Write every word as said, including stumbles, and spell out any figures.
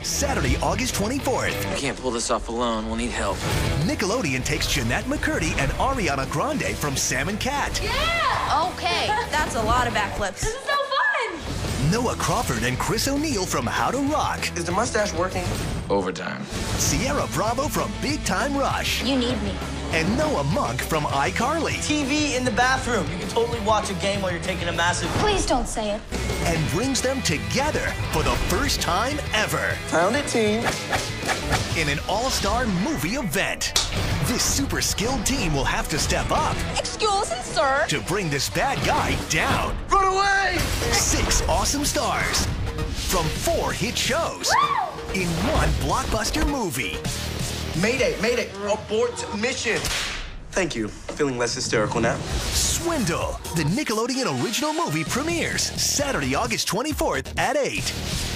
Saturday, August twenty-fourth. We can't pull this off alone. We'll need help. Nickelodeon takes Jeanette McCurdy and Ariana Grande from Sam and Cat. Yeah! Okay, that's a lot of backflips. This is so fun! Noah Crawford and Chris O'Neill from How to Rock. Is the mustache working? Overtime. Sierra Bravo from Big Time Rush. You need me. And Noah Monk from iCarly. T V in the bathroom. You can totally watch a game while you're taking a massive... Please don't say it. And brings them together for the first time ever. Found it, team. In an all-star movie event. This super skilled team will have to step up. Excuse me, sir. To bring this bad guy down. Run away! Six awesome stars. From four hit shows. Woo! In one blockbuster movie. Mayday, mayday, abort mission. Thank you. Feeling less hysterical now? Swindle, the Nickelodeon original movie premieres Saturday, August twenty-fourth at eight.